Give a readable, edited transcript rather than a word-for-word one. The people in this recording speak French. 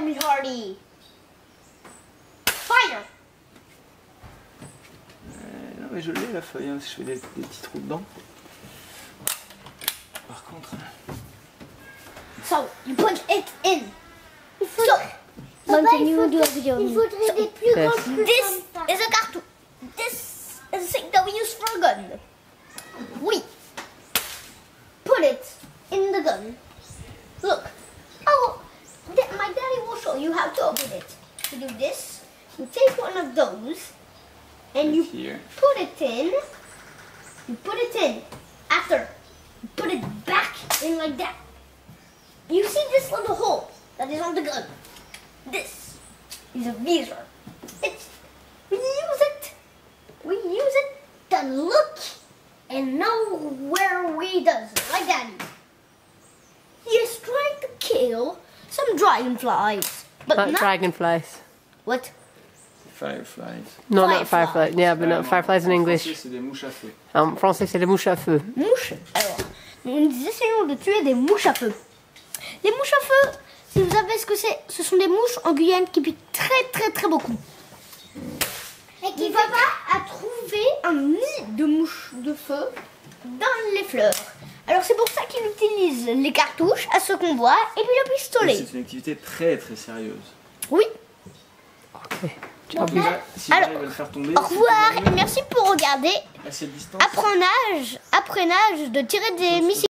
me Hardy. Fire. Non mais je l'ai la feuille, hein, si je fais des petits trous dedans. Par contre... So, you put it in. Mom, can you do a video? Il faudrait des plus Yes. grands trucs This comme ça. is a cartoon. This is a thing that we use for a gun. We put it in the gun. Look. Oh, my daddy will show you how to open it. You do this. You take one of those and you Here. put it in. You put it in. After, you put it back in like that. You see this little hole that is on the gun? This is a visor. We use it. We use it to look and know where we does. Like Daddy. He is trying to kill some dragonflies. But Not not dragonflies. what? Fireflies. No, not Fireflies. fireflies. Yeah, but Ah, not non, fireflies in en English. français, c'est des mouches à feu. En français, c'est les mouches à feu. Mouches. Alors, nous essayons de tuer des mouches à feu. Les mouches à feu, si vous savez ce que c'est, ce sont des mouches en Guyane qui piquent très beaucoup. Et qui Papa a trouvé un nid de mouches de feu dans les fleurs. Alors c'est pour ça qu'il utilise les cartouches à ce qu'on voit et puis le Et pistolet. c'est une activité très sérieuse. Oui. Ok. Si j'arrive à le faire tomber, Au revoir et merci pour regarder à cette distance. apprenage de tirer des missiles.